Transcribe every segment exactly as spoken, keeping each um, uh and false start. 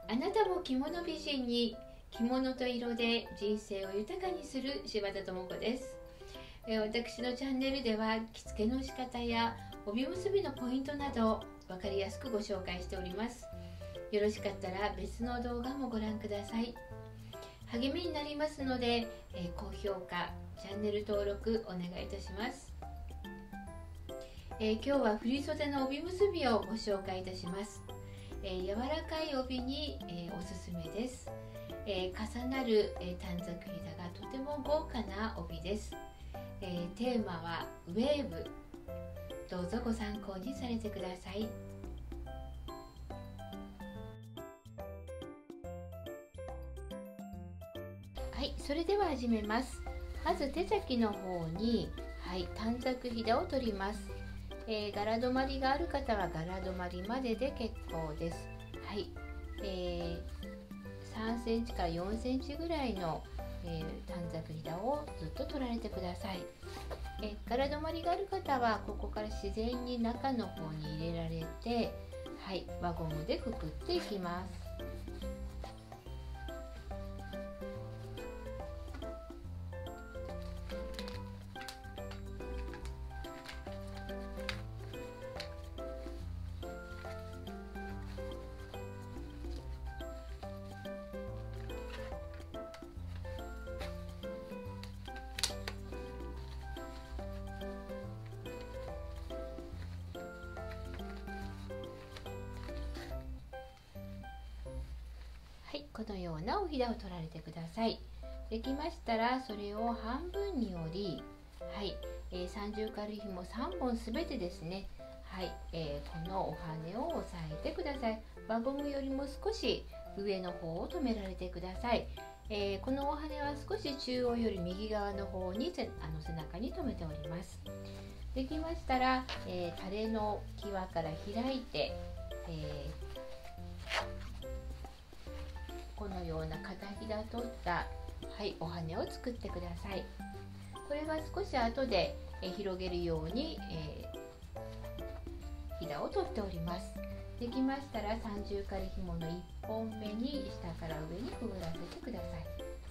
あなたも着物美人に、着物と色で人生を豊かにする柴田智子です。私のチャンネルでは着付けの仕方や帯結びのポイントなど分かりやすくご紹介しております。よろしかったら別の動画もご覧ください。励みになりますので、え高評価、チャンネル登録お願いいたします。えー、今日は振袖の帯結びをご紹介いたします。えー、柔らかい帯に、えー、おすすめです。えー、重なる、えー、短冊ひだがとても豪華な帯です。えー、テーマはウェーブ。どうぞご参考にされてください。はい、それでは始めます。まず手先の方に、はい、短冊ひだを取ります。えー、柄止まりがある方は柄止まりまでで結構です。はい、えー、さんセンチからよんセンチぐらいの、えー、短冊ひだをずっと取られてください。えー、柄止まりがある方はここから自然に中の方に入れられて、はい、輪ゴムでくくっていきます。はい、このようなおひだを取られてください。できましたらそれを半分に折り、はい、えー、三重軽紐さんぼんすべてですね、はい、えー、このお羽を押さえてください。輪ゴムよりも少し上の方を留められてください。えー、このお羽は少し中央より右側の方にせあの背中に留めております。できましたら、えー、タレの際から開いて、えーこのような片ひだ取った、はい、お羽を作ってください。これは少し後でえ広げるように、えー、ひだを取っております。できましたら三重仮紐のいっぽんめに下から上にくぐらせてください。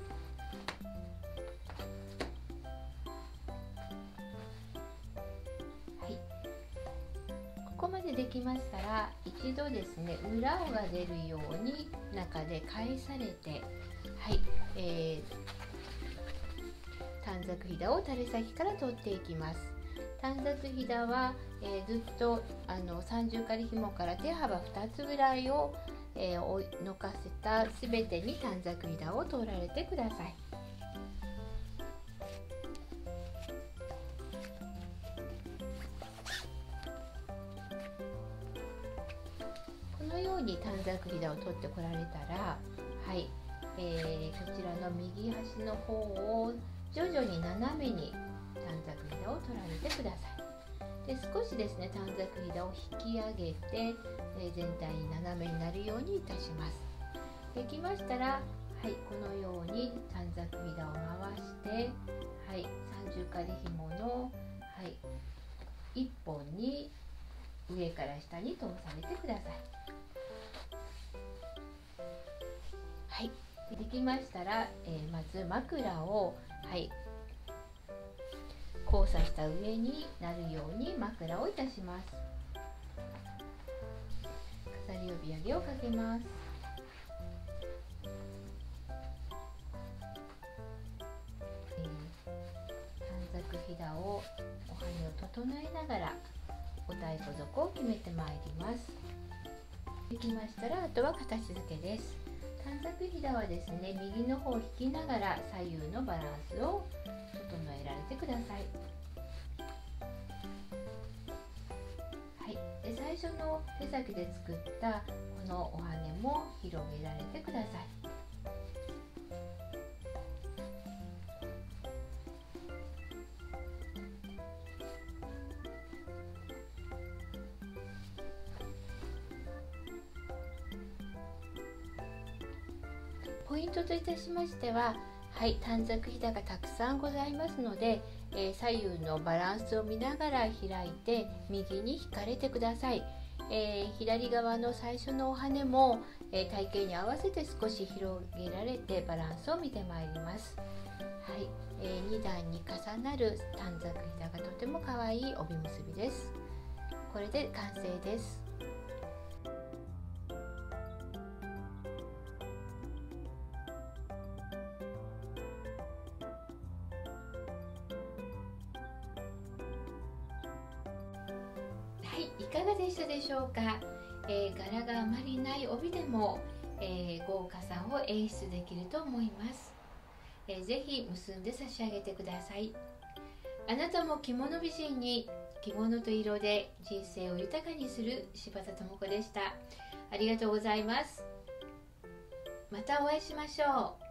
はい、ここまでできましたら一度ですね、裏が出るように中で返されて、はい、えー、短冊ひだを垂れ先から取っていきます。短冊ひだは、えー、ずっとあの三重仮紐から手幅ふたつぐらいを、えー、のかせたすべてに短冊ひだを取られてください。このように短冊ひだを取ってこられたら、はい、えー、こちらの右端の方を徐々に斜めに短冊ひだを取られてください。で、少しですね、短冊ひだを引き上げて、えー、全体に斜めになるようにいたします。できましたら、はい、このように短冊ひだを回して、はい、三重仮紐の、はい、いっぽんに上から下に通されてください。はい、できましたら、えー、まず枕を、はい、交差した上になるように枕をいたします。飾り帯揚げをかけます。えー、短冊ひだをお羽を整えながらお太鼓底を決めてまいります。できましたらあとは形付けです。短冊ひだはですね、右の方を引きながら左右のバランスを整えられてください。はい、で最初の手先で作ったこのお羽も広げられてください。ポイントといたしましては、はい、短冊ひだがたくさんございますので、えー、左右のバランスを見ながら開いて右に引かれてください。 えー、左側の最初のお羽も、えー、体型に合わせて少し広げられてバランスを見てまいります。はい、えー、に段に重なる短冊ひだがとても可愛い帯結びです。これで完成です。はい、いかがでしたでしょうか。えー、柄があまりない帯でも、えー、豪華さを演出できると思います。えー、ぜひ結んで差し上げてください。あなたも着物美人に、着物と色で人生を豊かにする柴田智子でした。ありがとうございます。またお会いしましょう。